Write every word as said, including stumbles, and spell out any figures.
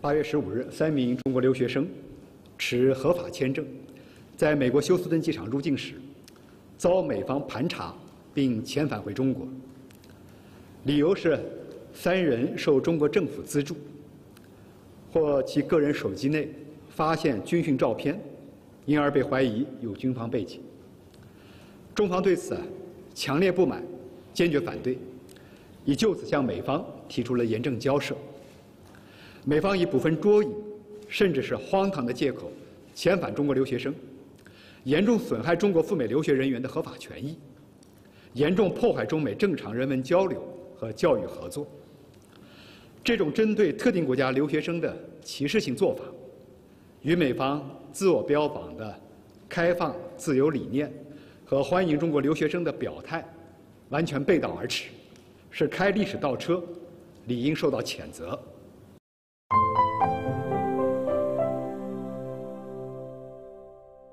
八月十五日，三名中国留学生持合法签证，在美国休斯顿机场入境时，遭美方盘查并遣返回中国。理由是三人受中国政府资助，或其个人手机内发现军训照片，因而被怀疑有军方背景。中方对此强烈不满，坚决反对，已就此向美方提出了严正交涉。美方以部分捉隐，甚至是荒唐的借口遣返中国留学生，严重损害中国赴美留学人员的合法权益，严重破坏中美正常人文交流和教育合作。这种针对特定国家留学生的歧视性做法，与美方自我标榜的开放自由理念和欢迎中国留学生的表态完全背道而驰，是开历史倒车，理应受到谴责。